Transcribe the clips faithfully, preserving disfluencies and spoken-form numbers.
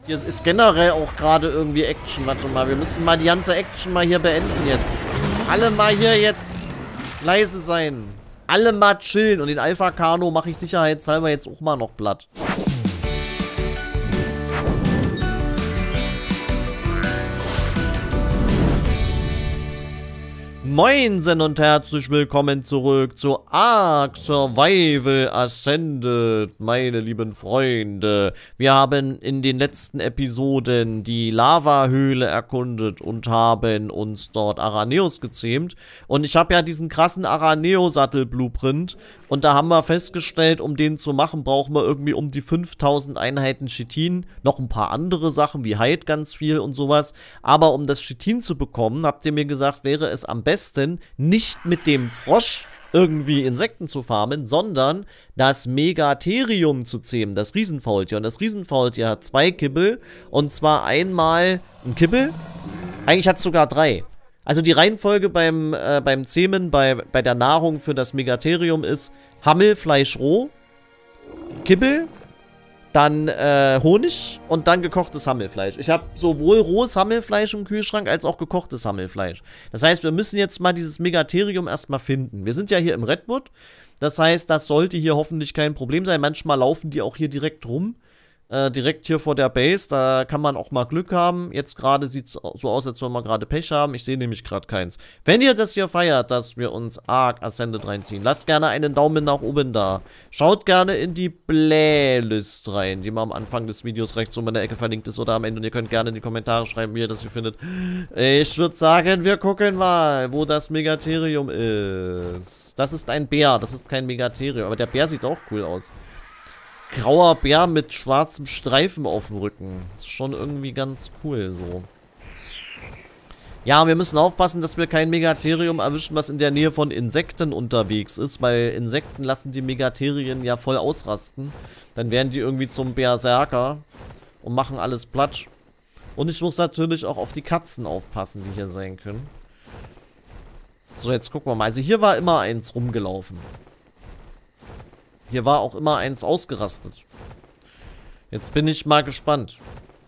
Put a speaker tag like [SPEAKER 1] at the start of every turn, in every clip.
[SPEAKER 1] Hier ist generell auch gerade irgendwie Action. Warte mal, wir müssen mal die ganze Action mal hier beenden jetzt. Alle mal hier jetzt leise sein. Alle mal chillen. Und den Alpha-Kano mache ich sicherheitshalber jetzt auch mal noch platt. Moinsen und herzlich willkommen zurück zu Ark Survival Ascended, meine lieben Freunde. Wir haben in den letzten Episoden die Lavahöhle erkundet und haben uns dort Araneos gezähmt. Und ich habe ja diesen krassen Araneo-Sattel-Blueprint. Und da haben wir festgestellt, um den zu machen, brauchen wir irgendwie um die fünftausend Einheiten Chitin. Noch ein paar andere Sachen, wie Hide ganz viel und sowas. Aber um das Chitin zu bekommen, habt ihr mir gesagt, wäre es am besten, nicht mit dem Frosch irgendwie Insekten zu farmen, sondern das Megatherium zu zähmen, das Riesenfaultier. Und das Riesenfaultier hat zwei Kibbel. Und zwar einmal ein Kibbel. Eigentlich hat es sogar drei. Also die Reihenfolge beim, äh, beim Zähmen, bei, bei der Nahrung für das Megatherium ist Hammelfleisch roh, Kibbel, dann äh, Honig und dann gekochtes Hammelfleisch. Ich habe sowohl rohes Hammelfleisch im Kühlschrank als auch gekochtes Hammelfleisch. Das heißt, wir müssen jetzt mal dieses Megatherium erstmal finden. Wir sind ja hier im Redwood. Das heißt, das sollte hier hoffentlich kein Problem sein. Manchmal laufen die auch hier direkt rum. Äh, direkt hier vor der Base, da kann man auch mal Glück haben. Jetzt gerade sieht es so aus, als wenn wir gerade Pech haben. Ich sehe nämlich gerade keins. Wenn ihr das hier feiert, dass wir uns Ark Ascended reinziehen, lasst gerne einen Daumen nach oben da. Schaut gerne in die Playlist rein, die mal am Anfang des Videos rechts oben in der Ecke verlinkt ist oder am Ende. Und ihr könnt gerne in die Kommentare schreiben, wie ihr das hier findet. Ich würde sagen, wir gucken mal, wo das Megatherium ist. Das ist ein Bär, das ist kein Megatherium. Aber der Bär sieht auch cool aus. Grauer Bär mit schwarzem Streifen auf dem Rücken. Ist schon irgendwie ganz cool so. Ja, wir müssen aufpassen, dass wir kein Megatherium erwischen, was in der Nähe von Insekten unterwegs ist. Weil Insekten lassen die Megatherien ja voll ausrasten. Dann werden die irgendwie zum Berserker und machen alles platt. Und ich muss natürlich auch auf die Katzen aufpassen, die hier sein können. So, jetzt gucken wir mal. Also hier war immer eins rumgelaufen. Hier war auch immer eins ausgerastet. Jetzt bin ich mal gespannt.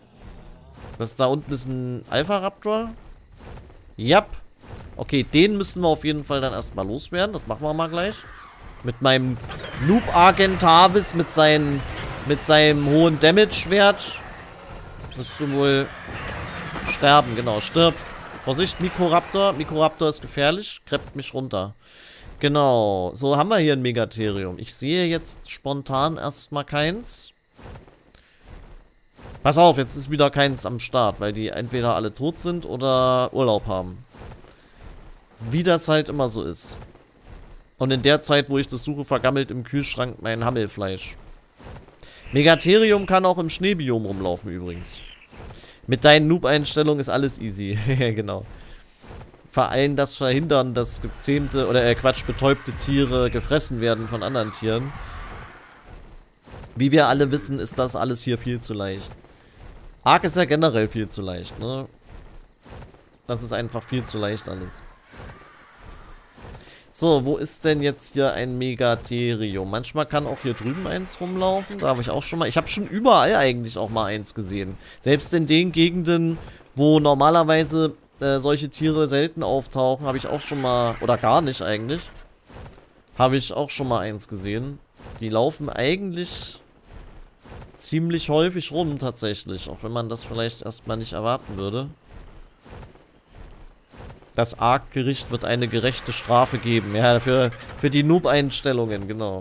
[SPEAKER 1] Das da unten ist ein Alpha-Raptor. Jap. Okay, den müssen wir auf jeden Fall dann erstmal loswerden. Das machen wir mal gleich. Mit meinem Noob Argentavis, mit, seinen, mit seinem hohen Damage-Wert. Müsst du wohl sterben. Genau, stirb. Vorsicht, Mikoraptor. Mikoraptor ist gefährlich. Gräbt mich runter. Genau, so haben wir hier ein Megatherium. Ich sehe jetzt spontan erstmal keins. Pass auf, jetzt ist wieder keins am Start, weil die entweder alle tot sind oder Urlaub haben. Wie das halt immer so ist. Und in der Zeit, wo ich das suche, vergammelt im Kühlschrank mein Hammelfleisch. Megatherium kann auch im Schneebiom rumlaufen übrigens. Mit deinen Noob-Einstellungen ist alles easy. Genau. Vor allem das Verhindern, dass gezähmte, oder äh, Quatsch, betäubte Tiere gefressen werden von anderen Tieren. Wie wir alle wissen, ist das alles hier viel zu leicht. Ark ist ja generell viel zu leicht, ne? Das ist einfach viel zu leicht alles. So, wo ist denn jetzt hier ein Megatherium? Manchmal kann auch hier drüben eins rumlaufen. Da habe ich auch schon mal... Ich habe schon überall eigentlich auch mal eins gesehen. Selbst in den Gegenden, wo normalerweise... Äh, solche Tiere selten auftauchen, habe ich auch schon mal, oder gar nicht eigentlich, habe ich auch schon mal eins gesehen. Die laufen eigentlich ziemlich häufig rum tatsächlich, auch wenn man das vielleicht erstmal nicht erwarten würde. Das Ark-Gericht wird eine gerechte Strafe geben, ja, für, für die Noob-Einstellungen, genau.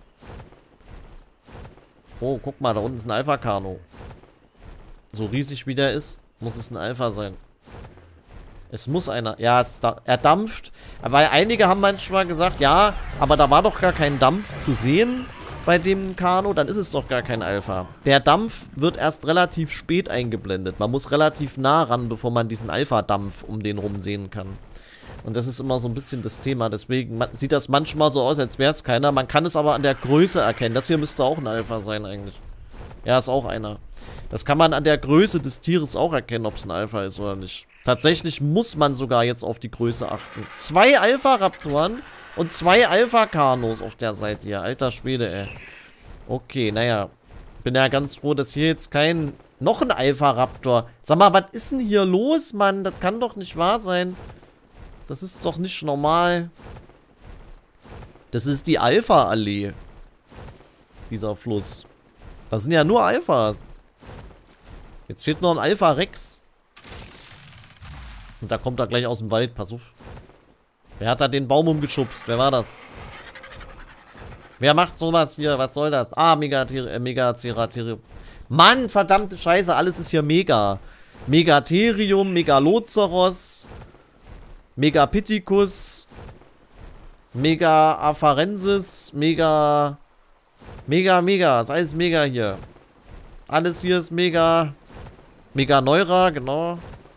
[SPEAKER 1] Oh, guck mal, da unten ist ein Alpha-Kano. So riesig wie der ist, muss es ein Alpha sein. Es muss einer. Ja, es da, er dampft. Weil einige haben manchmal gesagt, ja, aber da war doch gar kein Dampf zu sehen bei dem Kano. Dann ist es doch gar kein Alpha. Der Dampf wird erst relativ spät eingeblendet. Man muss relativ nah ran, bevor man diesen Alpha-Dampf um den rum sehen kann. Und das ist immer so ein bisschen das Thema. Deswegen sieht das manchmal so aus, als wäre es keiner. Man kann es aber an der Größe erkennen. Das hier müsste auch ein Alpha sein eigentlich. Ja, ist auch einer. Das kann man an der Größe des Tieres auch erkennen, ob es ein Alpha ist oder nicht. Tatsächlich muss man sogar jetzt auf die Größe achten. Zwei Alpha-Raptoren und zwei Alpha-Kanos auf der Seite hier. Alter Schwede, ey. Okay, naja. Bin ja ganz froh, dass hier jetzt kein Noch ein Alpha-Raptor. Sag mal, was ist denn hier los, Mann? Das kann doch nicht wahr sein. Das ist doch nicht normal. Das ist die Alpha-Allee. Dieser Fluss. Das sind ja nur Alphas. Jetzt fehlt noch ein Alpha-Rex. Und da kommt er gleich aus dem Wald. Pass auf. Wer hat da den Baum umgeschubst? Wer war das? Wer macht sowas hier? Was soll das? Ah, Megatherium. Äh, Megatherium. Mann, verdammte Scheiße. Alles ist hier mega. Megatherium, Megaloceros, Megapithecus, Mega Afarensis, Mega... Mega, mega. Ist alles mega hier. Alles hier ist mega. Mega Neura, genau.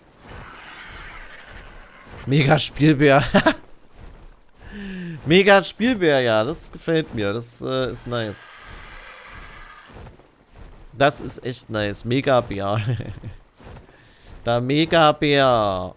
[SPEAKER 1] Mega Spielbär. Mega Spielbär, ja. Das gefällt mir. Das äh, ist nice. Das ist echt nice. Mega Bär. Der Mega Bär.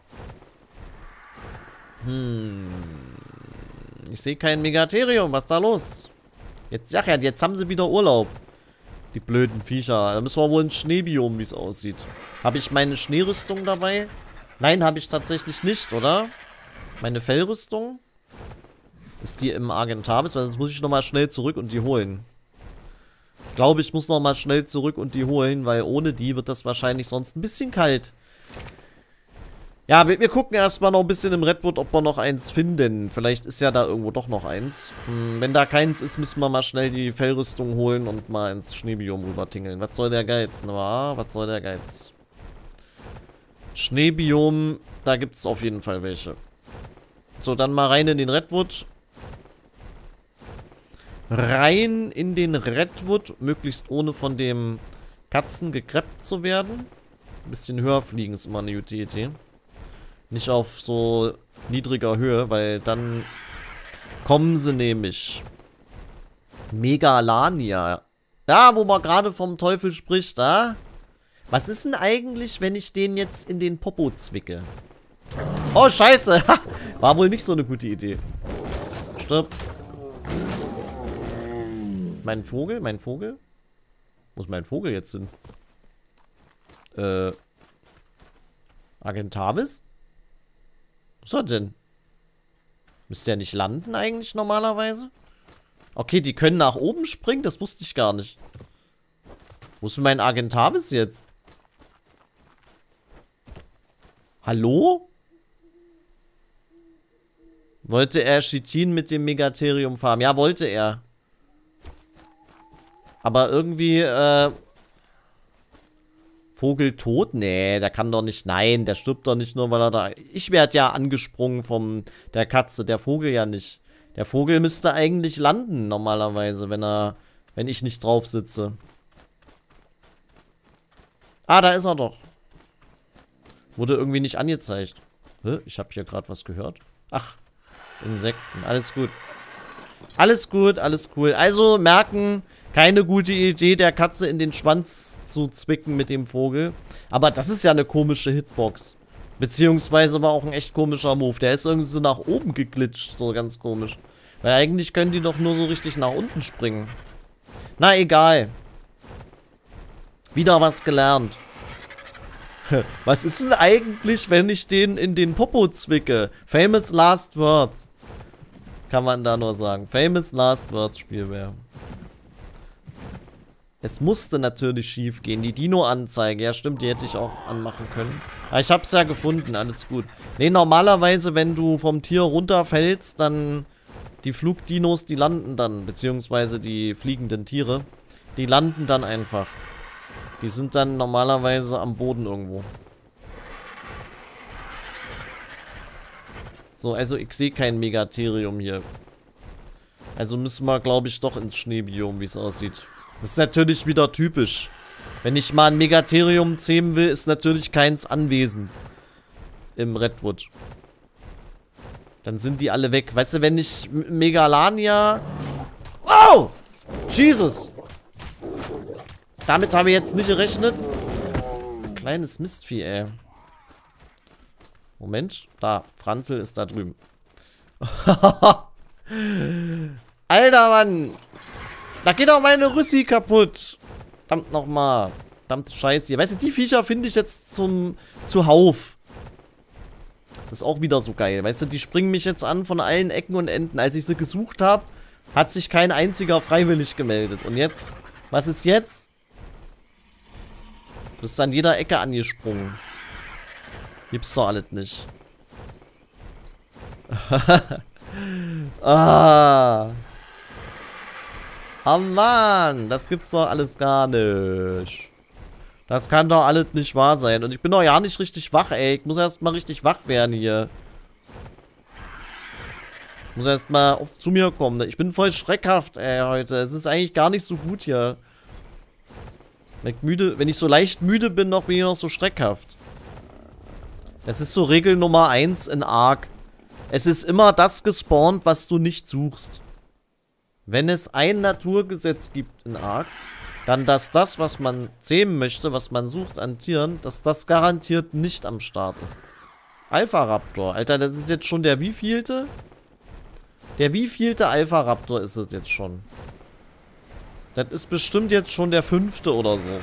[SPEAKER 1] Hm. Ich sehe kein Megatherium. Was ist da los? Jetzt, sag ja, jetzt haben sie wieder Urlaub. Die blöden Viecher. Da müssen wir wohl ein Schneebiom, wie es aussieht. Habe ich meine Schneerüstung dabei? Nein, habe ich tatsächlich nicht, oder? Meine Fellrüstung? Ist die im Argentavis? Weil sonst muss ich nochmal schnell zurück und die holen. Ich glaube, ich muss nochmal schnell zurück und die holen, weil ohne die wird das wahrscheinlich sonst ein bisschen kalt. Ja, wir, wir gucken erstmal noch ein bisschen im Redwood, ob wir noch eins finden. Vielleicht ist ja da irgendwo doch noch eins. Hm, wenn da keins ist, müssen wir mal schnell die Fellrüstung holen und mal ins Schneebiom rüber tingeln. Was soll der Geiz? Na, was soll der Geiz? Schneebiom, da gibt es auf jeden Fall welche. So, dann mal rein in den Redwood. Rein in den Redwood, möglichst ohne von dem Katzen gekreppt zu werden. Ein bisschen höher fliegen ist immer eine gute Idee. Nicht auf so niedriger Höhe, weil dann kommen sie nämlich. Megalania. Ja, wo man gerade vom Teufel spricht, da. Was ist denn eigentlich, wenn ich den jetzt in den Popo zwicke? Oh, scheiße. War wohl nicht so eine gute Idee. Stirb. Mein Vogel? Mein Vogel? Wo ist mein Vogel jetzt hin? Äh. Argentavis? Was ist er denn? Müsste er nicht landen eigentlich normalerweise? Okay, die können nach oben springen? Das wusste ich gar nicht. Wo ist denn mein Argentavis jetzt? Hallo? Wollte er Chitin mit dem Megatherium farmen? Ja, wollte er. Aber irgendwie, äh... Vogel tot? Nee, der kann doch nicht. Nein, der stirbt doch nicht nur, weil er da... Ich werde ja angesprungen von der Katze, der Vogel ja nicht. Der Vogel müsste eigentlich landen, normalerweise, wenn er... Wenn ich nicht drauf sitze. Ah, da ist er doch. Wurde irgendwie nicht angezeigt. Hä? Ich habe hier gerade was gehört. Ach, Insekten. Alles gut. Alles gut, alles cool. Also merken... Keine gute Idee, der Katze in den Schwanz zu zwicken mit dem Vogel. Aber das ist ja eine komische Hitbox. Beziehungsweise war auch ein echt komischer Move. Der ist irgendwie so nach oben geglitscht, so ganz komisch. Weil eigentlich können die doch nur so richtig nach unten springen. Na, egal. Wieder was gelernt. Was ist denn eigentlich, wenn ich den in den Popo zwicke? Famous Last Words. Kann man da nur sagen. Famous Last Words, Spielbär. Es musste natürlich schief gehen. Die Dino-Anzeige. Ja, stimmt, die hätte ich auch anmachen können. Aber ich hab's ja gefunden. Alles gut. Ne, normalerweise, wenn du vom Tier runterfällst, dann... Die Flugdinos, die landen dann. Beziehungsweise die fliegenden Tiere. Die landen dann einfach. Die sind dann normalerweise am Boden irgendwo. So, also ich sehe kein Megatherium hier. Also müssen wir, glaube ich, doch ins Schneebiom, wie es aussieht. Das ist natürlich wieder typisch. Wenn ich mal ein Megatherium zähmen will, ist natürlich keins anwesend. Im Redwood. Dann sind die alle weg. Weißt du, wenn ich Megalania... Oh! Jesus! Damit habe ich jetzt nicht gerechnet. Kleines Mistvieh, ey. Moment. Da, Franzl ist da drüben. Alter, Mann! Da geht auch meine Rüssi kaputt. Verdammt nochmal. Verdammte Scheiße hier. Weißt du, die Viecher finde ich jetzt zum zuhauf. Das ist auch wieder so geil. Weißt du, die springen mich jetzt an von allen Ecken und Enden. Als ich sie gesucht habe, hat sich kein einziger freiwillig gemeldet. Und jetzt? Was ist jetzt? Du bist an jeder Ecke angesprungen. Gibt's doch alles nicht. ah. Oh Mann, das gibt's doch alles gar nicht. Das kann doch alles nicht wahr sein. Und ich bin doch ja nicht richtig wach, ey. Ich muss erst mal richtig wach werden hier. Ich muss erst mal auf, zu mir kommen. Ich bin voll schreckhaft, ey, heute. Es ist eigentlich gar nicht so gut hier. Wenn ich, müde, wenn ich so leicht müde bin, noch bin ich noch so schreckhaft. Das ist so Regel Nummer eins in Ark. Es ist immer das gespawnt, was du nicht suchst. Wenn es ein Naturgesetz gibt in Ark, dann dass das, was man zähmen möchte, was man sucht an Tieren, dass das garantiert nicht am Start ist. Alpha-Raptor. Alter, das ist jetzt schon der wievielte? Der wievielte Alpha-Raptor ist es jetzt schon? Das ist bestimmt jetzt schon der fünfte oder so.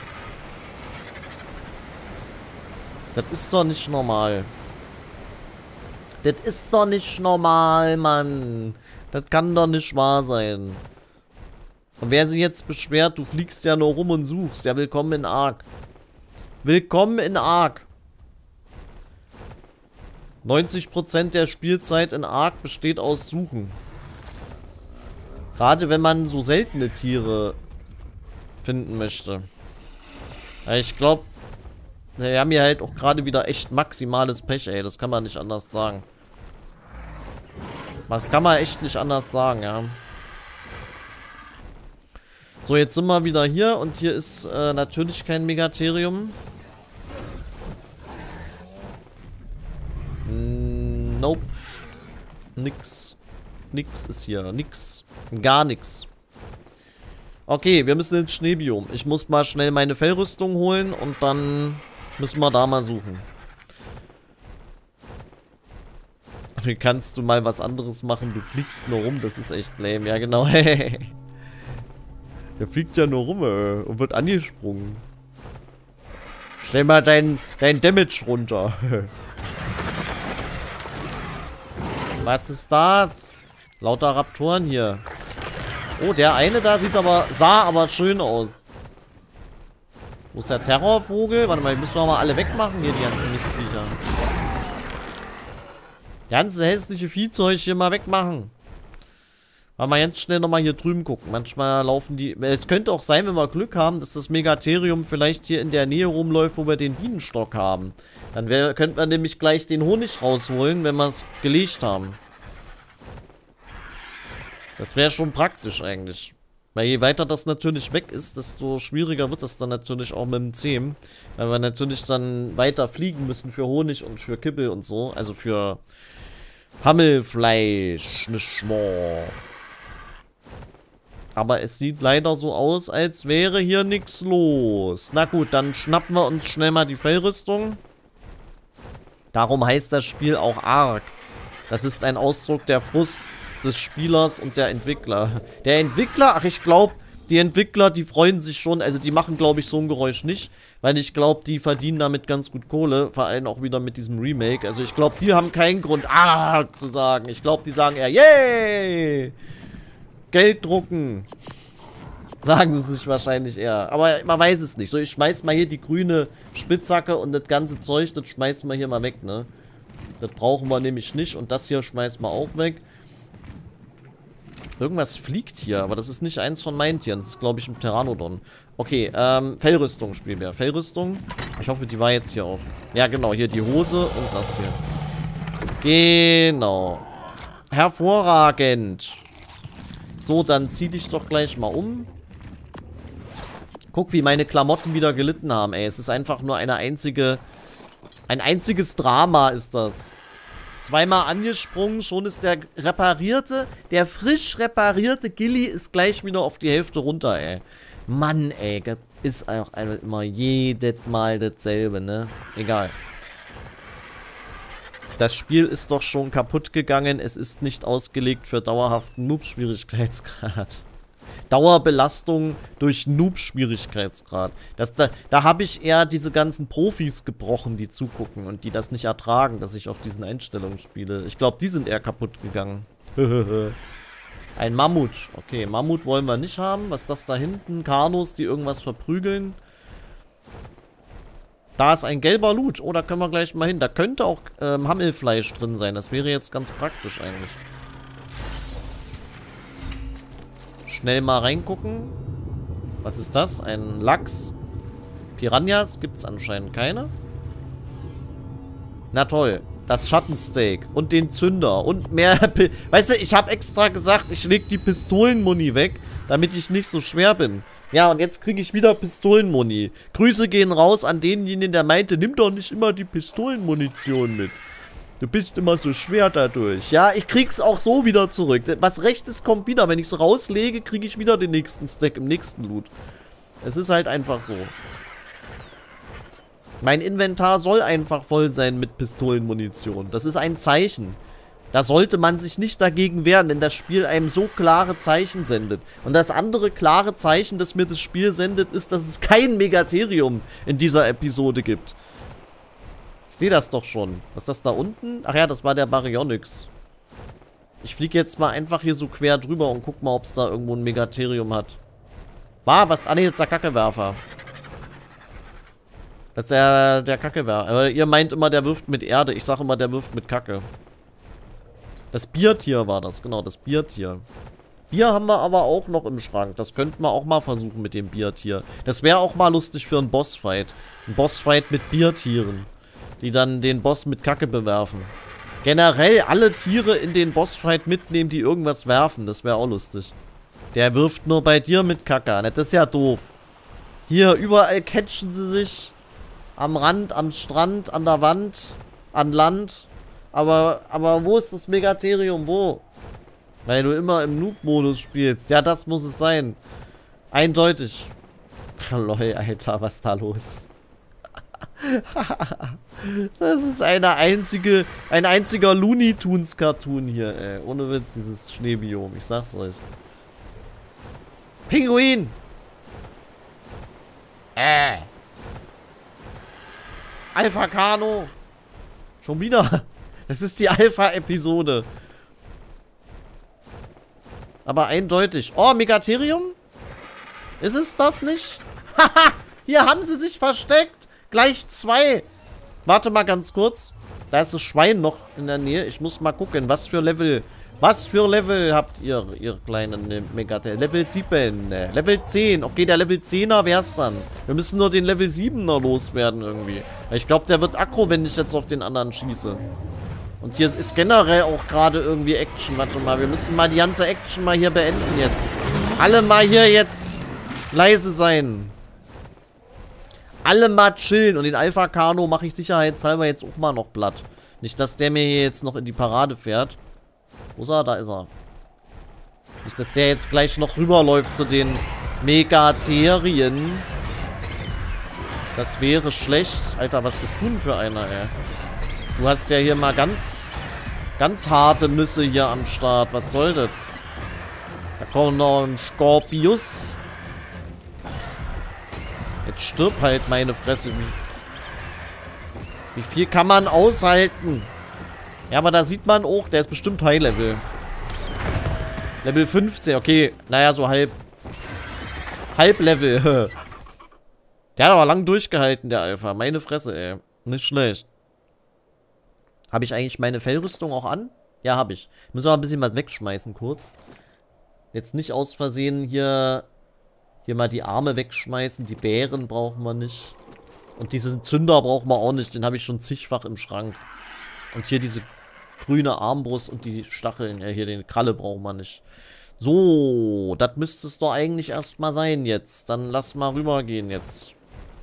[SPEAKER 1] Das ist doch nicht normal. Das ist doch nicht normal, Mann. Das kann doch nicht wahr sein. Und wer sich jetzt beschwert, du fliegst ja nur rum und suchst. Ja, willkommen in Ark. Willkommen in Ark. neunzig Prozent der Spielzeit in Ark besteht aus Suchen. Gerade wenn man so seltene Tiere finden möchte. Ja, ich glaube, wir haben hier halt auch gerade wieder echt maximales Pech, ey. Das kann man nicht anders sagen. Das kann man echt nicht anders sagen, ja. So, jetzt sind wir wieder hier und hier ist äh, natürlich kein Megatherium. Mm, nope. Nix. Nix ist hier. Nix. Gar nix. Okay, wir müssen ins Schneebiom. Ich muss mal schnell meine Fellrüstung holen und dann müssen wir da mal suchen. Wie kannst du mal was anderes machen? Du fliegst nur rum, das ist echt lame. Ja, genau. Der fliegt ja nur rum äh, und wird angesprungen. Stell mal dein, dein Damage runter. Was ist das? Lauter Raptoren hier. Oh, der eine da sieht aber, sah aber schön aus. Wo ist der Terrorvogel? Warte mal, die müssen wir mal alle wegmachen hier, die ganzen Mistviecher. Ganze hässliche Viehzeug hier mal wegmachen. Mal mal ganz schnell nochmal hier drüben gucken. Manchmal laufen die... Es könnte auch sein, wenn wir Glück haben, dass das Megatherium vielleicht hier in der Nähe rumläuft, wo wir den Bienenstock haben. Dann wär, könnte man nämlich gleich den Honig rausholen, wenn wir es gelegt haben. Das wäre schon praktisch eigentlich. Weil je weiter das natürlich weg ist, desto schwieriger wird das dann natürlich auch mit dem Zähmen. Weil wir natürlich dann weiter fliegen müssen für Honig und für Kibbel und so. Also für Hammelfleisch, nicht wahr. Aber es sieht leider so aus, als wäre hier nichts los. Na gut, dann schnappen wir uns schnell mal die Fellrüstung. Darum heißt das Spiel auch Ark. Das ist ein Ausdruck der Frust des Spielers und der Entwickler. Der Entwickler, ach ich glaube, die Entwickler, die freuen sich schon, also die machen glaube ich so ein Geräusch nicht, weil ich glaube, die verdienen damit ganz gut Kohle, vor allem auch wieder mit diesem Remake. Also ich glaube, die haben keinen Grund, ah, zu sagen. Ich glaube, die sagen eher, yay, Geld drucken. Sagen sie sich wahrscheinlich eher. Aber man weiß es nicht. So, ich schmeiß mal hier die grüne Spitzhacke und das ganze Zeug, das schmeißen wir hier mal weg, ne? Das brauchen wir nämlich nicht und das hier schmeißen wir auch weg. Irgendwas fliegt hier, aber das ist nicht eins von meinen Tieren. Das ist, glaube ich, ein Pteranodon. Okay, ähm, Fellrüstung spielen wir. Fellrüstung. Ich hoffe, die war jetzt hier auch. Ja, genau, hier die Hose und das hier. Genau. Hervorragend. So, dann zieh dich doch gleich mal um. Guck, wie meine Klamotten wieder gelitten haben, ey. Es ist einfach nur eine einzige... Ein einziges Drama ist das. Zweimal angesprungen, schon ist der reparierte, der frisch reparierte Gilly ist gleich wieder auf die Hälfte runter, ey. Mann, ey, das ist auch immer jedes Mal dasselbe, ne? Egal. Das Spiel ist doch schon kaputt gegangen. Es ist nicht ausgelegt für dauerhaften Noob-Schwierigkeitsgrad. Dauerbelastung durch Noob-Schwierigkeitsgrad. Das, da da habe ich eher diese ganzen Profis gebrochen, die zugucken und die das nicht ertragen, dass ich auf diesen Einstellungen spiele. Ich glaube, die sind eher kaputt gegangen. Ein Mammut. Okay, Mammut wollen wir nicht haben. Was ist das da hinten? Kanus, die irgendwas verprügeln. Da ist ein gelber Loot. Oh, da können wir gleich mal hin. Da könnte auch ähm, Hammelfleisch drin sein. Das wäre jetzt ganz praktisch eigentlich. Schnell mal reingucken. Was ist das? Ein Lachs. Piranhas gibt es anscheinend keine. Na toll. Das Schattensteak. Und den Zünder. Und mehr... P weißt du, ich habe extra gesagt, ich leg die Pistolenmuni weg, damit ich nicht so schwer bin. Ja, und jetzt kriege ich wieder Pistolenmuni. Grüße gehen raus an denjenigen, der meinte, nimm doch nicht immer die Pistolenmunition mit. Du bist immer so schwer dadurch. Ja, ich krieg's auch so wieder zurück. Was Rechtes kommt wieder. Wenn ich es rauslege, kriege ich wieder den nächsten Stack im nächsten Loot. Es ist halt einfach so. Mein Inventar soll einfach voll sein mit Pistolenmunition. Das ist ein Zeichen. Da sollte man sich nicht dagegen wehren, wenn das Spiel einem so klare Zeichen sendet. Und das andere klare Zeichen, das mir das Spiel sendet, ist, dass es kein Megatherium in dieser Episode gibt. Ich sehe das doch schon. Was ist das da unten? Ach ja, das war der Baryonyx. Ich fliege jetzt mal einfach hier so quer drüber und guck mal, ob es da irgendwo ein Megatherium hat. War was? Ah ne, das ist der Kackewerfer. Das ist der, der Kackewerfer. Aber ihr meint immer, der wirft mit Erde. Ich sage immer, der wirft mit Kacke. Das Biertier war das, genau, das Biertier. Bier haben wir aber auch noch im Schrank. Das könnten wir auch mal versuchen mit dem Biertier. Das wäre auch mal lustig für einen Bossfight. Ein Bossfight mit Biertieren, die dann den Boss mit Kacke bewerfen. Generell alle Tiere in den Bossfight mitnehmen, die irgendwas werfen. Das wäre auch lustig. Der wirft nur bei dir mit Kacke. Das ist ja doof. Hier, überall catchen sie sich. Am Rand, am Strand, an der Wand, an Land. Aber, aber wo ist das Megatherium? Wo? Weil du immer im Noob-Modus spielst. Ja, das muss es sein. Eindeutig. Lol, Alter, was ist da los? Das ist eine einzige, ein einziger Looney Tunes Cartoon hier, ey. Ohne Witz, dieses Schneebiom. Ich sag's euch. Pinguin! Äh. Alpha Kano. Schon wieder. Das ist die Alpha-Episode. Aber eindeutig. Oh, Megatherium? Ist es das nicht? Haha, hier haben sie sich versteckt. Gleich zwei. Warte mal ganz kurz. Da ist das Schwein noch in der Nähe. Ich muss mal gucken, was für Level... Was für Level habt ihr, ihr kleinen Megatherium? Level sieben. Level zehn. Okay, der Level zehner wär's dann. Wir müssen nur den Level siebener loswerden irgendwie. Ich glaube, der wird aggro, wenn ich jetzt auf den anderen schieße. Und hier ist generell auch gerade irgendwie Action. Warte mal, wir müssen mal die ganze Action mal hier beenden jetzt. Alle mal hier jetzt leise sein. Alle mal chillen. Und den Alpha Kano mache ich sicherheitshalber jetzt auch mal noch platt. Nicht, dass der mir hier jetzt noch in die Parade fährt. Wo ist er? Da ist er. Nicht, dass der jetzt gleich noch rüberläuft zu den Megatherien. Das wäre schlecht. Alter, was bist du denn für einer, ey? Du hast ja hier mal ganz, ganz harte Nüsse hier am Start. Was soll das? Da kommt noch ein Skorpius. Jetzt stirb halt, meine Fresse. Wie viel kann man aushalten? Ja, aber da sieht man auch, der ist bestimmt High-Level. Level fünfzehn, okay. Naja, so halb. Halb-Level. Der hat aber lang durchgehalten, der Alpha. Meine Fresse, ey. Nicht schlecht. Habe ich eigentlich meine Fellrüstung auch an? Ja, habe ich. Müssen wir mal ein bisschen was wegschmeißen, kurz. Jetzt nicht aus Versehen hier... Hier mal die Arme wegschmeißen. Die Bären brauchen wir nicht. Und diesen Zünder brauchen wir auch nicht. Den habe ich schon zigfach im Schrank. Und hier diese grüne Armbrust und die Stacheln. Ja, hier den Kralle brauchen wir nicht. So, das müsste es doch eigentlich erstmal sein jetzt. Dann lass mal rübergehen jetzt.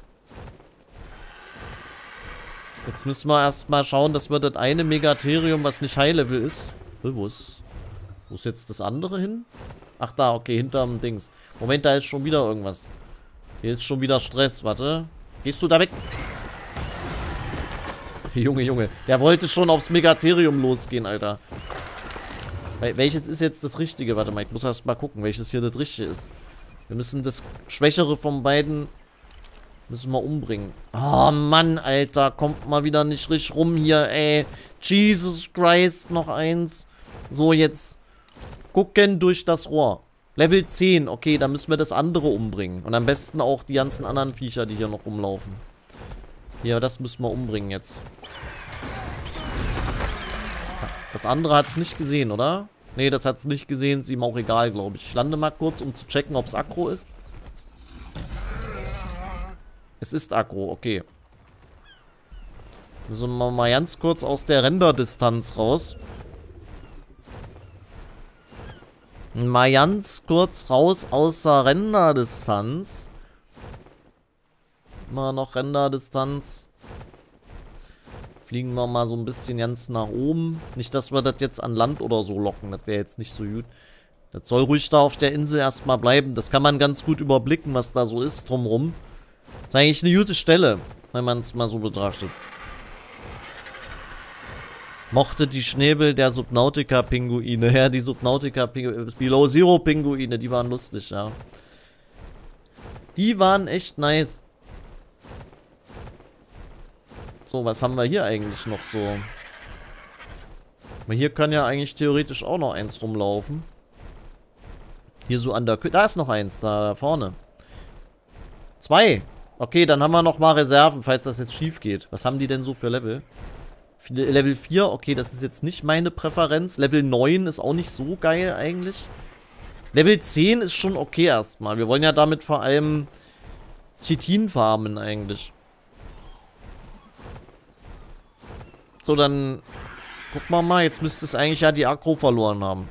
[SPEAKER 1] Jetzt müssen wir erstmal schauen, dass wir das eine Megatherium, was nicht High-Level ist. Wo ist, wo ist jetzt das andere hin? Ach da, okay, hinterm Dings. Moment, da ist schon wieder irgendwas. Hier ist schon wieder Stress, warte. Gehst du da weg? Junge, Junge. Der wollte schon aufs Megatherium losgehen, Alter. Welches ist jetzt das Richtige? Warte mal, ich muss erst mal gucken, welches hier das Richtige ist. Wir müssen das Schwächere von beiden müssen wir umbringen. Oh Mann, Alter. Kommt mal wieder nicht richtig rum hier, ey. Jesus Christ, noch eins. So, jetzt gucken durch das Rohr. Level zehn. Okay, dann müssen wir das andere umbringen. Und am besten auch die ganzen anderen Viecher, die hier noch rumlaufen. Ja, das müssen wir umbringen jetzt. Das andere hat es nicht gesehen, oder? Nee, das hat es nicht gesehen. Ist ihm auch egal, glaube ich. Ich lande mal kurz, um zu checken, ob es aggro ist. Es ist aggro, okay. Müssen wir mal ganz kurz aus der Renderdistanz raus. Mal ganz kurz raus aus der Renderdistanz. Mal noch Renderdistanz. Fliegen wir mal so ein bisschen ganz nach oben. Nicht, dass wir das jetzt an Land oder so locken. Das wäre jetzt nicht so gut. Das soll ruhig da auf der Insel erstmal bleiben. Das kann man ganz gut überblicken, was da so ist drumrum. Das ist eigentlich eine gute Stelle, wenn man es mal so betrachtet. Mochte die Schnäbel der Subnautica-Pinguine. Ja, die Subnautica-Pinguine. Below Zero-Pinguine, die waren lustig, ja. Die waren echt nice. So, was haben wir hier eigentlich noch so? Aber hier kann ja eigentlich theoretisch auch noch eins rumlaufen. Hier so an der Küste. Da ist noch eins, da vorne. Zwei. Okay, dann haben wir noch mal Reserven, falls das jetzt schief geht. Was haben die denn so für Level? Level vier, okay, das ist jetzt nicht meine Präferenz. Level neun ist auch nicht so geil eigentlich. Level zehn ist schon okay erstmal. Wir wollen ja damit vor allem Chitin farmen eigentlich. So, dann gucken wir mal. Jetzt müsste es eigentlich ja die Aggro verloren haben.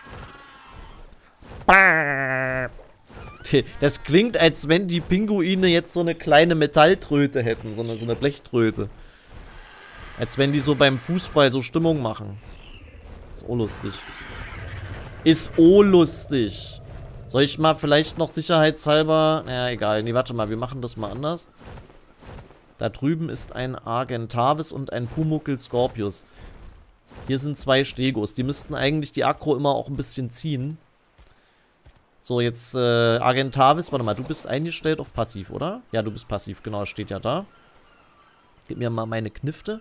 [SPEAKER 1] Das klingt, als wenn die Pinguine jetzt so eine kleine Metalltröte hätten. So eine, so eine Blechtröte. Als wenn die so beim Fußball so Stimmung machen. Ist auch lustig. Ist auch lustig. Soll ich mal vielleicht noch sicherheitshalber... Naja, egal. Nee, warte mal. Wir machen das mal anders. Da drüben ist ein Argentavis und ein Pumuckl Scorpius. Hier sind zwei Stegos. Die müssten eigentlich die Aggro immer auch ein bisschen ziehen. So, jetzt äh, Argentavis. Warte mal, du bist eingestellt auf passiv, oder? Ja, du bist passiv. Genau, das steht ja da. Gib mir mal meine Knifte.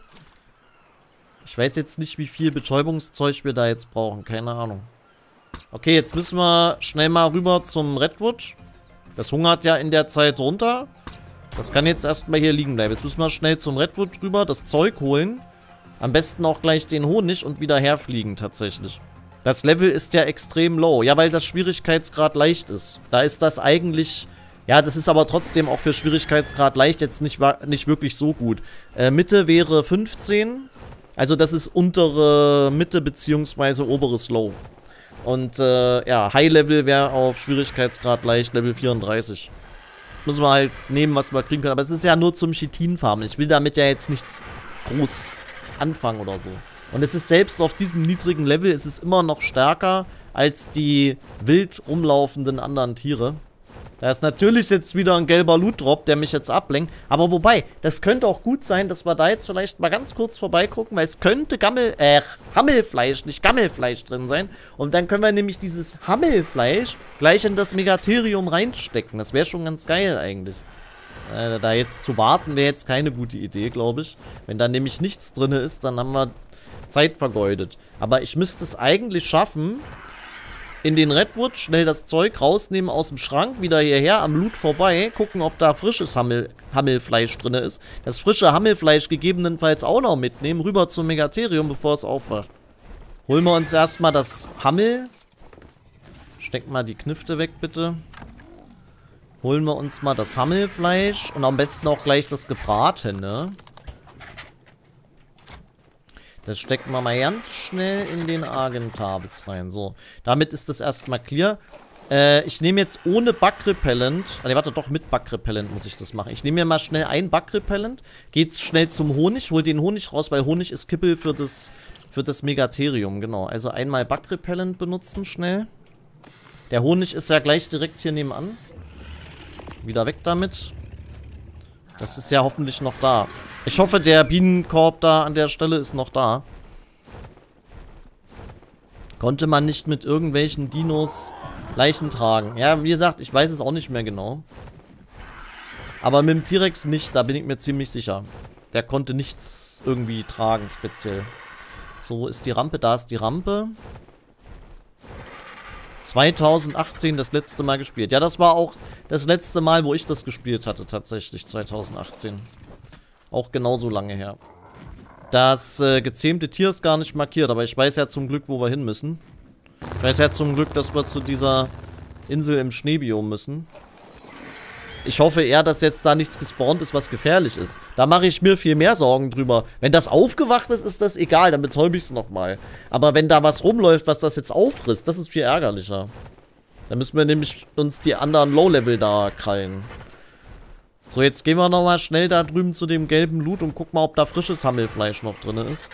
[SPEAKER 1] Ich weiß jetzt nicht, wie viel Betäubungszeug wir da jetzt brauchen. Keine Ahnung. Okay, jetzt müssen wir schnell mal rüber zum Redwood. Das hungert ja in der Zeit runter. Das kann jetzt erstmal hier liegen bleiben. Jetzt müssen wir schnell zum Redwood rüber, das Zeug holen. Am besten auch gleich den Honig und wieder herfliegen tatsächlich. Das Level ist ja extrem low. Ja, weil das Schwierigkeitsgrad leicht ist. Da ist das eigentlich... Ja, das ist aber trotzdem auch für Schwierigkeitsgrad leicht jetzt nicht, nicht wirklich so gut. Äh, Mitte wäre fünfzehn. Also das ist untere Mitte beziehungsweise oberes Low. Und äh, ja, High Level wäre auf Schwierigkeitsgrad leicht Level vierunddreißig. Müssen wir halt nehmen, was wir kriegen können. Aber es ist ja nur zum Chitin-Farmen. Ich will damit ja jetzt nichts groß anfangen oder so. Und es ist selbst auf diesem niedrigen Level, ist es immer noch stärker als die wild rumlaufenden anderen Tiere. Da ist natürlich jetzt wieder ein gelber Loot-Drop, der mich jetzt ablenkt. Aber wobei, das könnte auch gut sein, dass wir da jetzt vielleicht mal ganz kurz vorbeigucken, weil es könnte Gammel, äh, Hammelfleisch, nicht Gammelfleisch drin sein. Und dann können wir nämlich dieses Hammelfleisch gleich in das Megatherium reinstecken. Das wäre schon ganz geil eigentlich. Äh, da jetzt zu warten wäre jetzt keine gute Idee, glaube ich. Wenn da nämlich nichts drin ist, dann haben wir Zeit vergeudet. Aber ich müsste es eigentlich schaffen... In den Redwood schnell das Zeug rausnehmen aus dem Schrank, wieder hierher am Loot vorbei, gucken, ob da frisches Hammel, Hammelfleisch drin ist. Das frische Hammelfleisch gegebenenfalls auch noch mitnehmen, rüber zum Megatherium, bevor es aufwacht. Holen wir uns erstmal das Hammel. Steck mal die Knifte weg, bitte. Holen wir uns mal das Hammelfleisch und am besten auch gleich das Gebratene. Das stecken wir mal ganz schnell in den Argentavis rein. So, damit ist das erstmal clear. Äh, ich nehme jetzt ohne Bug-Repellent... Ah, warte, doch, mit Bug-Repellent muss ich das machen. Ich nehme mir mal schnell ein Bug-Repellent. Geht's schnell zum Honig. Hol den Honig raus, weil Honig ist Kippel für das, für das Megatherium. Genau, also einmal Bug-Repellent benutzen, schnell. Der Honig ist ja gleich direkt hier nebenan. Wieder weg damit. Das ist ja hoffentlich noch da. Ich hoffe, der Bienenkorb da an der Stelle ist noch da. Konnte man nicht mit irgendwelchen Dinos Leichen tragen. Ja, wie gesagt, ich weiß es auch nicht mehr genau. Aber mit dem T-Rex nicht, da bin ich mir ziemlich sicher. Der konnte nichts irgendwie tragen, speziell. So, wo ist die Rampe? Da ist die Rampe. zweitausendachtzehn das letzte Mal gespielt. Ja, das war auch das letzte Mal, wo ich das gespielt hatte, tatsächlich, zweitausendachtzehn. Auch genauso lange her. Das äh, gezähmte Tier ist gar nicht markiert, aber ich weiß ja zum Glück, wo wir hin müssen. Ich weiß ja zum Glück, dass wir zu dieser Insel im Schneebiom müssen. Ich hoffe eher, dass jetzt da nichts gespawnt ist, was gefährlich ist. Da mache ich mir viel mehr Sorgen drüber. Wenn das aufgewacht ist, ist das egal, dann betäube ich es nochmal. Aber wenn da was rumläuft, was das jetzt auffrisst, das ist viel ärgerlicher. Dann müssen wir nämlich uns die anderen Low-Level da krallen. So, jetzt gehen wir nochmal schnell da drüben zu dem gelben Loot und gucken mal, ob da frisches Hammelfleisch noch drin ist.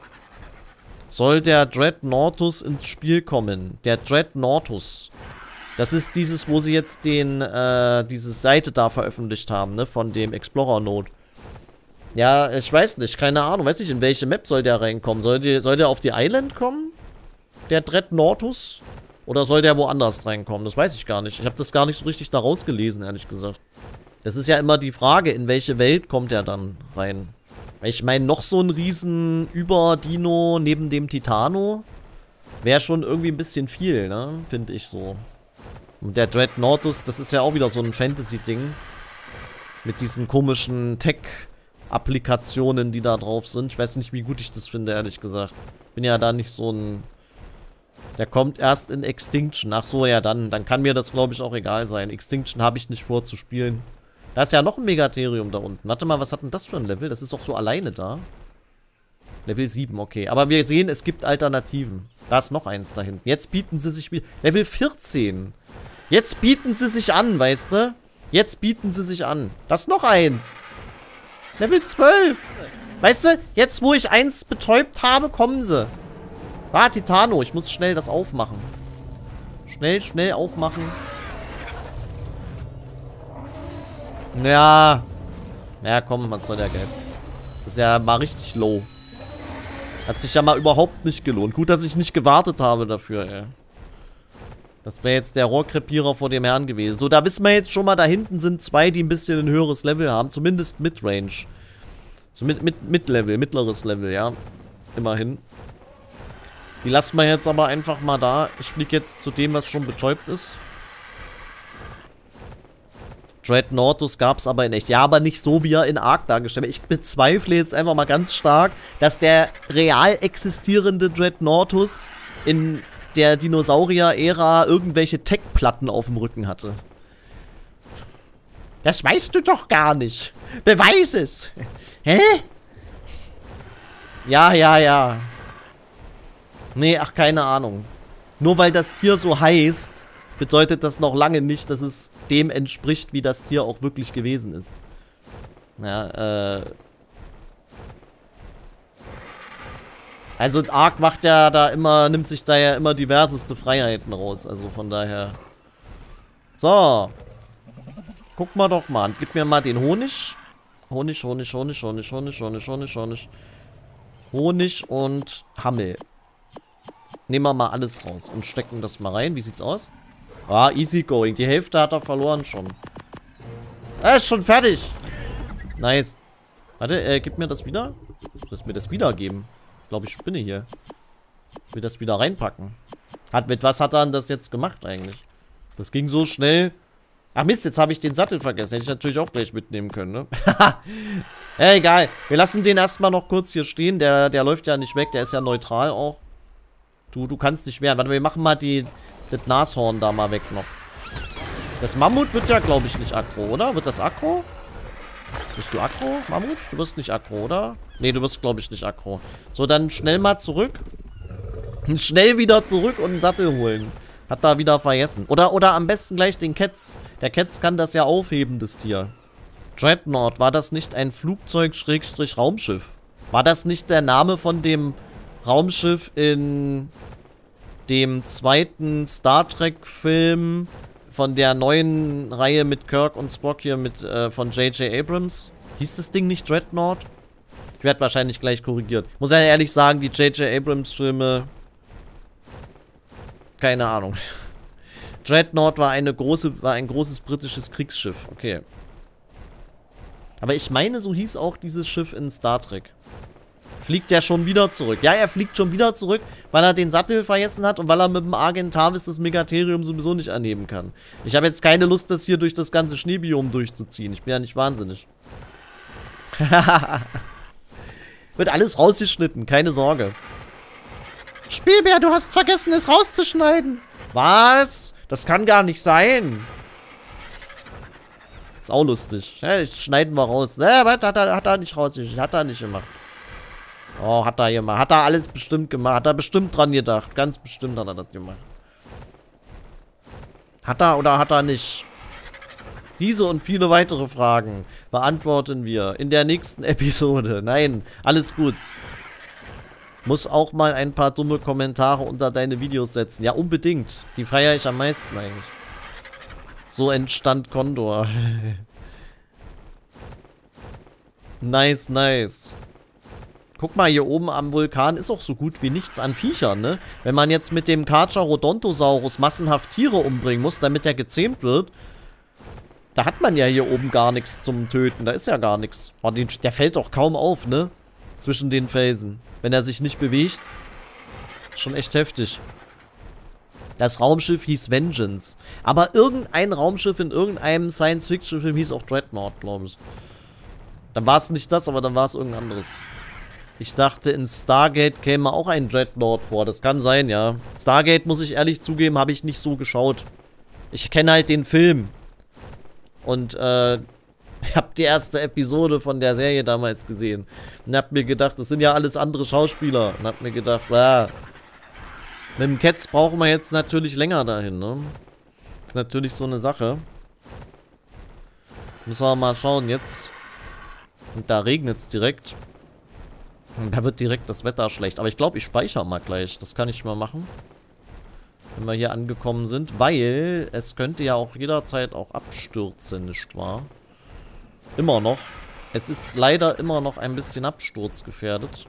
[SPEAKER 1] Soll der Dreadnoughtus ins Spiel kommen? Der Dreadnoughtus. Das ist dieses, wo sie jetzt den, äh, diese Seite da veröffentlicht haben, ne, von dem Explorer-Node. Ja, ich weiß nicht, keine Ahnung, weiß nicht, in welche Map soll der reinkommen? Soll, die, soll der auf die Island kommen? Der Dreadnoughtus? Oder soll der woanders reinkommen? Das weiß ich gar nicht. Ich habe das gar nicht so richtig da rausgelesen, ehrlich gesagt. Das ist ja immer die Frage, in welche Welt kommt er dann rein? Weil ich meine, noch so ein riesen Über-Dino neben dem Titano wäre schon irgendwie ein bisschen viel, ne? Finde ich so. Und der Dreadnoughtus, das ist ja auch wieder so ein Fantasy-Ding. Mit diesen komischen Tech-Applikationen, die da drauf sind. Ich weiß nicht, wie gut ich das finde, ehrlich gesagt. Bin ja da nicht so ein... Der kommt erst in Extinction. Ach so, ja, dann. Dann kann mir das, glaube ich, auch egal sein. Extinction habe ich nicht vor zu spielen. Da ist ja noch ein Megatherium da unten. Warte mal, was hat denn das für ein Level? Das ist doch so alleine da. Level sieben, okay. Aber wir sehen, es gibt Alternativen. Da ist noch eins da hinten. Jetzt bieten sie sich wieder... Level vierzehn. Jetzt bieten sie sich an, weißt du? Jetzt bieten sie sich an. Das ist noch eins. Level zwölf. Weißt du, jetzt wo ich eins betäubt habe, kommen sie. Ah, Titano. Ich muss schnell das aufmachen. Schnell, schnell aufmachen. Ja. Ja, komm, was soll der Geiz? Das ist ja mal richtig low. Hat sich ja mal überhaupt nicht gelohnt. Gut, dass ich nicht gewartet habe dafür, ey. Das wäre jetzt der Rohrkrepierer vor dem Herrn gewesen. So, da wissen wir jetzt schon mal, da hinten sind zwei, die ein bisschen ein höheres Level haben. Zumindest Midrange. So mit, mit, Mid-Level, mittleres Level, ja. Immerhin. Die lassen wir jetzt aber einfach mal da. Ich fliege jetzt zu dem, was schon betäubt ist. Dreadnoughtus gab es aber in echt. Ja, aber nicht so, wie er in Ark dargestellt wird. Ich bezweifle jetzt einfach mal ganz stark, dass der real existierende Dreadnoughtus in der Dinosaurier-Ära irgendwelche Tech-Platten auf dem Rücken hatte. Das weißt du doch gar nicht. Beweis es. Hä? Ja, ja, ja. Nee, ach, keine Ahnung. Nur weil das Tier so heißt, bedeutet das noch lange nicht, dass es dem entspricht, wie das Tier auch wirklich gewesen ist. Ja, äh... Also Ark macht ja da immer, nimmt sich da ja immer diverseste Freiheiten raus. Also von daher. So. Guck mal doch mal. Gib mir mal den Honig. Honig, Honig, Honig, Honig, Honig, Honig, Honig, Honig. Honig und Hammel. Nehmen wir mal alles raus und stecken das mal rein. Wie sieht's aus? Ah, easy going. Die Hälfte hat er verloren schon. Er ist schon fertig. Nice. Warte, äh, gib mir das wieder. Du sollst mir das wiedergeben. Ich glaube, ich spinne hier. Ich will das wieder reinpacken. Hat, mit was hat er denn das jetzt gemacht eigentlich? Das ging so schnell. Ach Mist, jetzt habe ich den Sattel vergessen. Hätte ich natürlich auch gleich mitnehmen können, ne? Ja, egal. Wir lassen den erstmal noch kurz hier stehen. Der, der läuft ja nicht weg. Der ist ja neutral auch. Du, du kannst nicht mehr. Warte, wir machen mal die, das Nashorn da mal weg noch. Das Mammut wird ja, glaube ich, nicht aggro, oder? Wird das aggro? Bist du aggro, Mammut? Du wirst nicht aggro, oder? Nee, du wirst, glaube ich, nicht aggro. So, dann schnell mal zurück. Schnell wieder zurück und einen Sattel holen. Hat da wieder vergessen. Oder, oder am besten gleich den Ketz. Der Ketz kann das ja aufheben, das Tier. Dreadnought, war das nicht ein Flugzeug-Raumschiff? War das nicht der Name von dem Raumschiff in dem zweiten Star Trek-Film von der neuen Reihe mit Kirk und Spock hier mit äh, von J J Abrams? Hieß das Ding nicht Dreadnought? Ich werde wahrscheinlich gleich korrigiert. Muss ja ehrlich sagen, die J J Abrams Filme... Keine Ahnung. Dreadnought war, eine große, war ein großes britisches Kriegsschiff. Okay. Aber ich meine, so hieß auch dieses Schiff in Star Trek. Fliegt der schon wieder zurück? Ja, er fliegt schon wieder zurück, weil er den Sattel vergessen hat und weil er mit dem Argentavis das Megatherium sowieso nicht annehmen kann. Ich habe jetzt keine Lust, das hier durch das ganze Schneebiom durchzuziehen. Ich bin ja nicht wahnsinnig. Wird alles rausgeschnitten, keine Sorge. Spielbär, du hast vergessen, es rauszuschneiden. Was? Das kann gar nicht sein. Ist auch lustig. Ja, das schneiden wir raus. Ne, was? Hat er, hat er nicht rausgeschnitten. Hat er nicht gemacht. Oh, hat er gemacht. Hat er alles bestimmt gemacht. Hat er bestimmt dran gedacht. Ganz bestimmt hat er das gemacht. Hat er oder hat er nicht? Diese und viele weitere Fragen beantworten wir in der nächsten Episode. Nein, alles gut. Muss auch mal ein paar dumme Kommentare unter deine Videos setzen. Ja, unbedingt. Die feiere ich am meisten eigentlich. So entstand Condor. Nice, nice. Guck mal, hier oben am Vulkan ist auch so gut wie nichts an Viechern, ne? Wenn man jetzt mit dem Carcharodontosaurus massenhaft Tiere umbringen muss, damit er gezähmt wird, da hat man ja hier oben gar nichts zum Töten. Da ist ja gar nichts. Oh, den, der fällt doch kaum auf, ne? Zwischen den Felsen. Wenn er sich nicht bewegt. Schon echt heftig. Das Raumschiff hieß Vengeance. Aber irgendein Raumschiff in irgendeinem Science-Fiction-Film hieß auch Dreadnought, glaube ich. Dann war es nicht das, aber dann war es irgendein anderes. Ich dachte, in Stargate käme auch ein Dreadnought vor. Das kann sein, ja. Stargate, muss ich ehrlich zugeben, habe ich nicht so geschaut. Ich kenne halt den Film. Und, äh, ich habe die erste Episode von der Serie damals gesehen. Und hab mir gedacht, das sind ja alles andere Schauspieler. Und hab mir gedacht, ah, mit dem Cats brauchen wir jetzt natürlich länger dahin, ne? Ist natürlich so eine Sache. Müssen wir mal schauen jetzt. Und da regnet es direkt. Und da wird direkt das Wetter schlecht. Aber ich glaube, ich speichere mal gleich. Das kann ich mal machen. Wenn wir hier angekommen sind. Weil es könnte ja auch jederzeit auch abstürzen, nicht wahr? Immer noch. Es ist leider immer noch ein bisschen absturzgefährdet.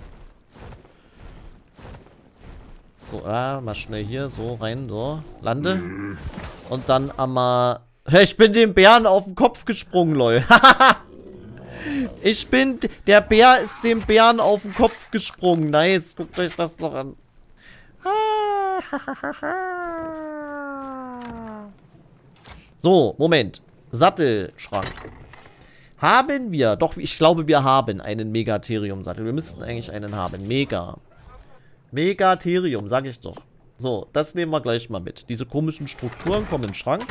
[SPEAKER 1] So, ah, mal schnell hier, so rein, so. Lande. Und dann einmal... Ich bin dem Bären auf den Kopf gesprungen, Leute. Ich bin... Der Bär ist dem Bären auf den Kopf gesprungen. Nice, guckt euch das doch an. So, Moment. Sattelschrank. Haben wir... Doch, ich glaube, wir haben einen Megatherium-Sattel. Wir müssten eigentlich einen haben. Mega. Megatherium, sag ich doch. So, das nehmen wir gleich mal mit. Diese komischen Strukturen kommen in den Schrank.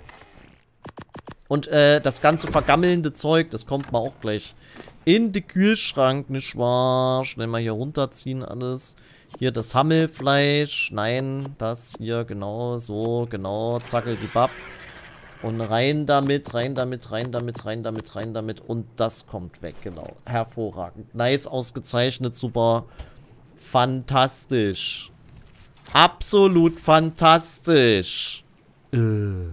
[SPEAKER 1] Und äh, das ganze vergammelnde Zeug, das kommt mal auch gleich in den Kühlschrank, nicht wahr? Schnell mal hier runterziehen alles. Hier das Hammelfleisch. Nein, das hier, genau, so, genau. Zackeldibab. Und rein damit, rein damit, rein damit, rein damit, rein damit. Und das kommt weg, genau. Hervorragend. Nice, ausgezeichnet, super. Fantastisch. Absolut fantastisch. Äh.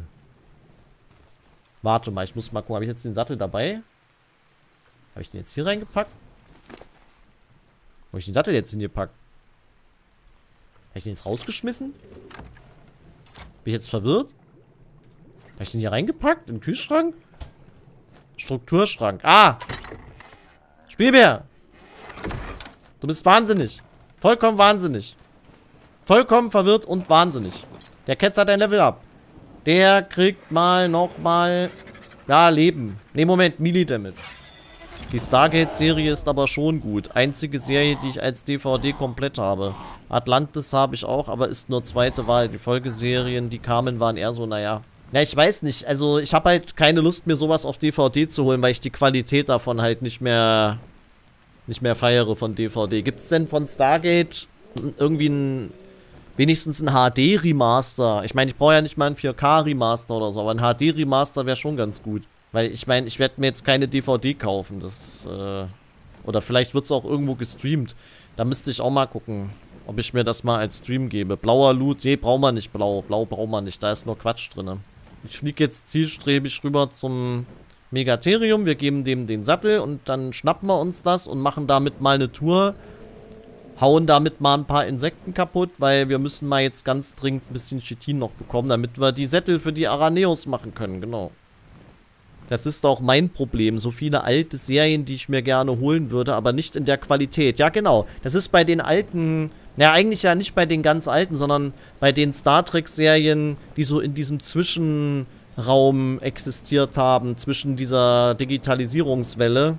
[SPEAKER 1] Warte mal, ich muss mal gucken. Habe ich jetzt den Sattel dabei? Habe ich den jetzt hier reingepackt? Wo habe ich den Sattel jetzt hingepackt? Habe ich den jetzt rausgeschmissen? Bin ich jetzt verwirrt? Habe ich den hier reingepackt? In den Kühlschrank? Strukturschrank. Ah! Spielbär! Du bist wahnsinnig. Vollkommen wahnsinnig. Vollkommen verwirrt und wahnsinnig. Der Ketz hat ein Level up. Der kriegt mal nochmal... Ja, Leben. Ne, Moment, Melee-Damage. Die Stargate-Serie ist aber schon gut. Einzige Serie, die ich als D V D komplett habe. Atlantis habe ich auch, aber ist nur zweite Wahl. Die Folgeserien, die kamen, waren eher so, naja. Ja, ich weiß nicht. Also, ich habe halt keine Lust, mir sowas auf D V D zu holen, weil ich die Qualität davon halt nicht mehr... nicht mehr feiere von D V D. Gibt es denn von Stargate irgendwie ein... wenigstens ein H D-Remaster? Ich meine, ich brauche ja nicht mal ein vier K-Remaster oder so, aber ein H D-Remaster wäre schon ganz gut. Weil ich meine, ich werde mir jetzt keine D V D kaufen. Das, äh... Oder vielleicht wird es auch irgendwo gestreamt. Da müsste ich auch mal gucken, ob ich mir das mal als Stream gebe. Blauer Loot, nee, braucht man nicht blau. Blau braucht man nicht, da ist nur Quatsch drin. Ich fliege jetzt zielstrebig rüber zum... Megatherium, wir geben dem den Sattel und dann schnappen wir uns das und machen damit mal eine Tour. hauen damit mal ein paar Insekten kaputt, weil wir müssen mal jetzt ganz dringend ein bisschen Chitin noch bekommen, damit wir die Sättel für die Araneos machen können, genau. Das ist auch mein Problem. So viele alte Serien, die ich mir gerne holen würde, aber nicht in der Qualität. Ja, genau. Das ist bei den alten, ja, eigentlich ja nicht bei den ganz alten, sondern bei den Star Trek-Serien, die so in diesem Zwischenraum existiert haben, zwischen dieser Digitalisierungswelle,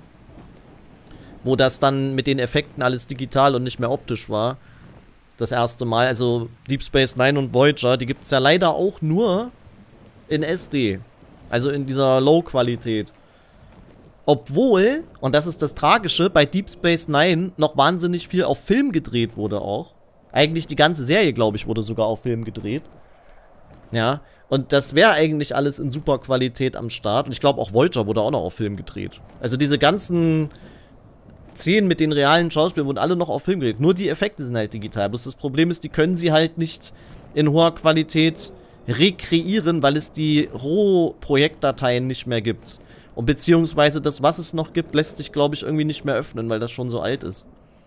[SPEAKER 1] wo das dann mit den Effekten alles digital und nicht mehr optisch war. Das erste Mal. Also Deep Space Nine und Voyager, die gibt es ja leider auch nur in S D. Also in dieser Low-Qualität. Obwohl, und das ist das Tragische, bei Deep Space Nine noch wahnsinnig viel auf Film gedreht wurde auch. Eigentlich die ganze Serie, glaube ich, wurde sogar auf Film gedreht. Ja, und das wäre eigentlich alles in super Qualität am Start. Und ich glaube, auch Voyager wurde auch noch auf Film gedreht. Also diese ganzen Szenen mit den realen Schauspielern wurden alle noch auf Film gedreht. Nur die Effekte sind halt digital. Bloß das Problem ist, die können sie halt nicht in hoher Qualität rekreieren, weil es die Rohprojektdateien nicht mehr gibt. Und beziehungsweise das, was es noch gibt, lässt sich, glaube ich, irgendwie nicht mehr öffnen, weil das schon so alt ist.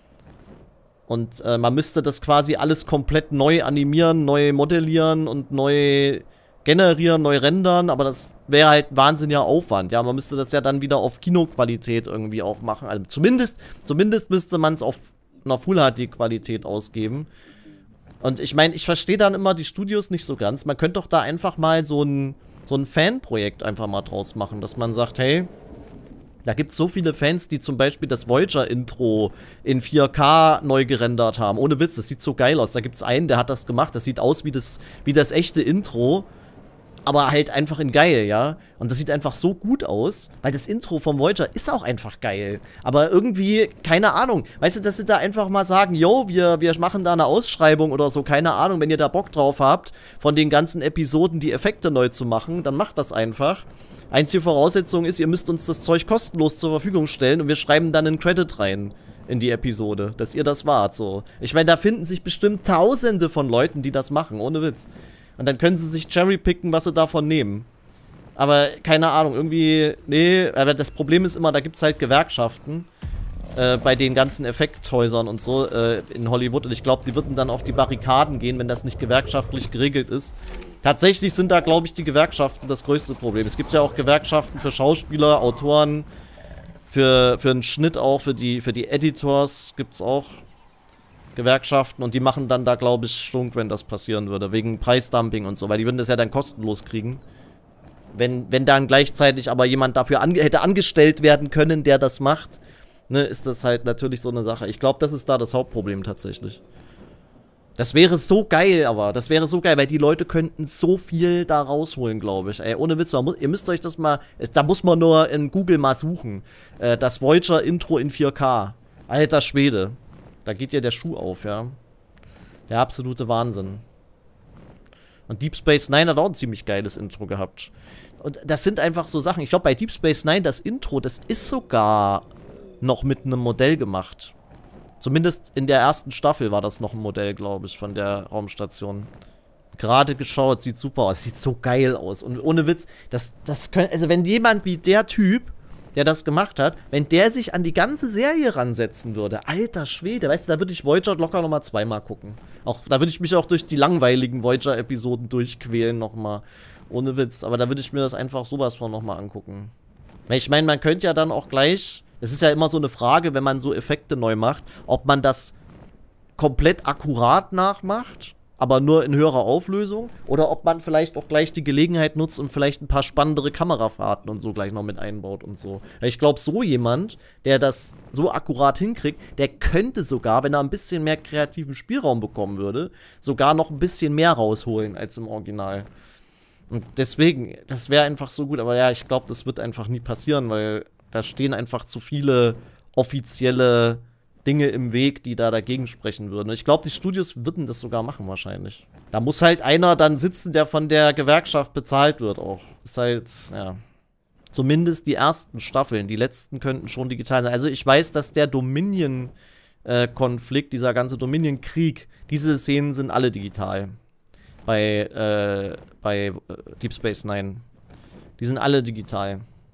[SPEAKER 1] Und äh, man müsste das quasi alles komplett neu animieren, neu modellieren und neu generieren, neu rendern, aber das wäre halt wahnsinniger Aufwand. Ja, man müsste das ja dann wieder auf Kinoqualität irgendwie auch machen. Also zumindest, zumindest müsste man es auf einer Full-H D-Qualität ausgeben. Und ich meine, ich verstehe dann immer die Studios nicht so ganz. Man könnte doch da einfach mal so ein, so ein Fanprojekt einfach mal draus machen, dass man sagt, hey, da gibt es so viele Fans, die zum Beispiel das Voyager-Intro in vier K neu gerendert haben. Ohne Witz, das sieht so geil aus. Da gibt es einen, der hat das gemacht. Das sieht aus wie das, wie das echte Intro, aber halt einfach in geil, ja. Und das sieht einfach so gut aus, weil das Intro vom Voyager ist auch einfach geil. Aber irgendwie, keine Ahnung. Weißt du, dass sie da einfach mal sagen, yo, wir, wir machen da eine Ausschreibung oder so, keine Ahnung. Wenn ihr da Bock drauf habt, von den ganzen Episoden die Effekte neu zu machen, dann macht das einfach. Einzige Voraussetzung ist, ihr müsst uns das Zeug kostenlos zur Verfügung stellen und wir schreiben dann einen Credit rein in die Episode, dass ihr das wart, so. Ich meine, da finden sich bestimmt Tausende von Leuten, die das machen, ohne Witz. Und dann können sie sich cherrypicken, was sie davon nehmen. Aber keine Ahnung, irgendwie, nee, aber das Problem ist immer, da gibt es halt Gewerkschaften äh, bei den ganzen Effekthäusern und so äh, in Hollywood. Und ich glaube, die würden dann auf die Barrikaden gehen, wenn das nicht gewerkschaftlich geregelt ist. Tatsächlich sind da, glaube ich, die Gewerkschaften das größte Problem. Es gibt ja auch Gewerkschaften für Schauspieler, Autoren, für, für einen Schnitt auch, für die, für die Editors gibt es auch Gewerkschaften und die machen dann da, glaube ich, Stunk, wenn das passieren würde, wegen Preisdumping und so, weil die würden das ja dann kostenlos kriegen. Wenn, wenn dann gleichzeitig aber jemand dafür ange hätte angestellt werden können, der das macht, ne, ist das halt natürlich so eine Sache. Ich glaube, das ist da das Hauptproblem tatsächlich. Das wäre so geil, aber das wäre so geil, weil die Leute könnten so viel da rausholen, glaube ich. Ey, ohne Witz, ihr müsst euch das mal, da muss man nur in Google mal suchen. Äh, das Voyager-Intro in vier K. Alter Schwede. Da geht ja der Schuh auf, ja. Der absolute Wahnsinn. Und Deep Space Nine hat auch ein ziemlich geiles Intro gehabt. Und das sind einfach so Sachen. Ich glaube, bei Deep Space Nine, das Intro, das ist sogar noch mit einem Modell gemacht. Zumindest in der ersten Staffel war das noch ein Modell, glaube ich, von der Raumstation. Gerade geschaut, sieht super aus. Sieht so geil aus. Und ohne Witz, das, das können, also wenn jemand wie der Typ, der das gemacht hat, wenn der sich an die ganze Serie ransetzen würde, alter Schwede, weißt du, da würde ich Voyager locker nochmal zweimal gucken. Auch, da würde ich mich auch durch die langweiligen Voyager-Episoden durchquälen nochmal. Ohne Witz. Aber da würde ich mir das einfach sowas von nochmal angucken. Ich meine, man könnte ja dann auch gleich, es ist ja immer so eine Frage, wenn man so Effekte neu macht, ob man das komplett akkurat nachmacht, aber nur in höherer Auflösung, oder ob man vielleicht auch gleich die Gelegenheit nutzt und vielleicht ein paar spannendere Kamerafahrten und so gleich noch mit einbaut und so. Ich glaube, so jemand, der das so akkurat hinkriegt, der könnte sogar, wenn er ein bisschen mehr kreativen Spielraum bekommen würde, sogar noch ein bisschen mehr rausholen als im Original. Und deswegen, das wäre einfach so gut, aber ja, ich glaube, das wird einfach nie passieren, weil da stehen einfach zu viele offizielle Dinge im Weg, die da dagegen sprechen würden. Ich glaube, die Studios würden das sogar machen wahrscheinlich. Da muss halt einer dann sitzen, der von der Gewerkschaft bezahlt wird auch. Ist halt, ja. Zumindest die ersten Staffeln, die letzten könnten schon digital sein. Also ich weiß, dass der Dominion-Konflikt, dieser ganze Dominion-Krieg, diese Szenen sind alle digital. Bei, äh, bei Deep Space Nine. Die sind alle digital.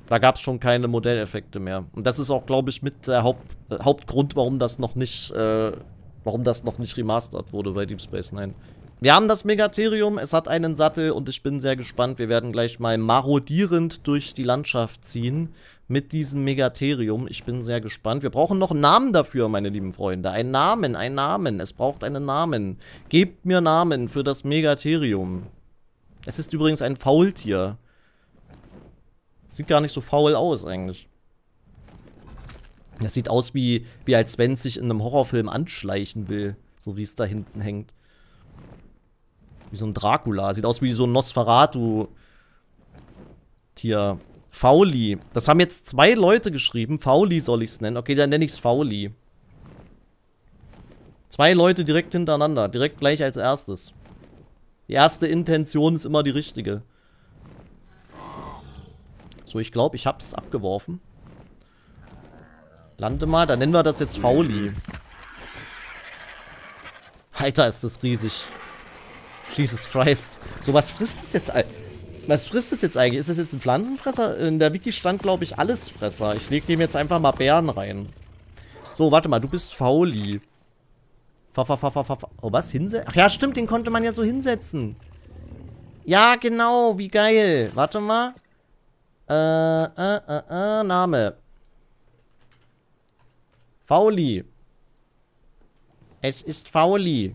[SPEAKER 1] Da gab es schon keine Modelleffekte mehr. Und das ist auch, glaube ich, mit der Haupt, äh, Hauptgrund, warum das noch nicht, äh, warum das noch nicht remastert wurde bei Deep Space Nine. Wir haben das Megatherium, es hat einen Sattel und ich bin sehr gespannt. Wir werden gleich mal marodierend durch die Landschaft ziehen mit diesem Megatherium. Ich bin sehr gespannt. Wir brauchen noch einen Namen dafür, meine lieben Freunde. Einen Namen, einen Namen. Es braucht einen Namen. Gebt mir Namen für das Megatherium. Es ist übrigens ein Faultier. Sieht gar nicht so faul aus, eigentlich. Das sieht aus, wie, wie als wenn es sich in einem Horrorfilm anschleichen will. So wie es da hinten hängt. Wie so ein Dracula. Sieht aus wie so ein Nosferatu-Tier. Fauli. Das haben jetzt zwei Leute geschrieben. Fauli soll ich es nennen. Okay, dann nenne ich es Fauli. Zwei Leute direkt hintereinander. Direkt gleich als erstes. Die erste Intention ist immer die richtige. So, ich glaube, ich habe es abgeworfen. Lande mal. Dann nennen wir das jetzt Fauli. Alter, ist das riesig. Jesus Christ. So, was frisst es jetzt? Was frisst es jetzt eigentlich? Ist das jetzt ein Pflanzenfresser? In der Wiki stand, glaube ich, Allesfresser. Ich lege dem jetzt einfach mal Beeren rein. So, warte mal, du bist Fauli. Fa, fa, fa, fa, fa. Oh, was? Hinsetzen? Ach ja, stimmt, den konnte man ja so hinsetzen. Ja, genau, wie geil. Warte mal. Äh, äh, äh, äh, Name. Fauli. Es ist Fauli.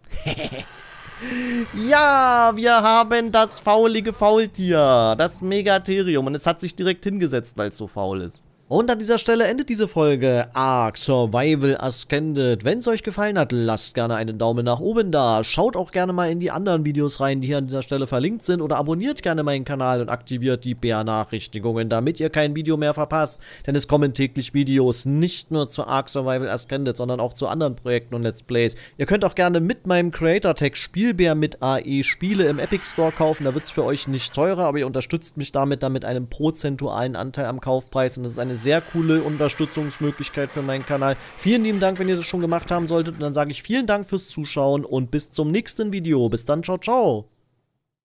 [SPEAKER 1] Ja, wir haben das faulige Faultier. Das Megatherium. Und es hat sich direkt hingesetzt, weil es so faul ist. Und an dieser Stelle endet diese Folge Ark Survival Ascended. Wenn es euch gefallen hat, lasst gerne einen Daumen nach oben da. Schaut auch gerne mal in die anderen Videos rein, die hier an dieser Stelle verlinkt sind. Oder abonniert gerne meinen Kanal und aktiviert die Benachrichtigungen, damit ihr kein Video mehr verpasst. Denn es kommen täglich Videos nicht nur zu Ark Survival Ascended, sondern auch zu anderen Projekten und Let's Plays. Ihr könnt auch gerne mit meinem Creator-Tag Spielbär mit A E Spiele im Epic Store kaufen. Da wird es für euch nicht teurer, aber ihr unterstützt mich damit dann mit einem prozentualen Anteil am Kaufpreis. Und das ist eine sehr coole Unterstützungsmöglichkeit für meinen Kanal. Vielen lieben Dank, wenn ihr das schon gemacht haben solltet. Und dann sage ich vielen Dank fürs Zuschauen und bis zum nächsten Video. Bis dann, ciao, ciao.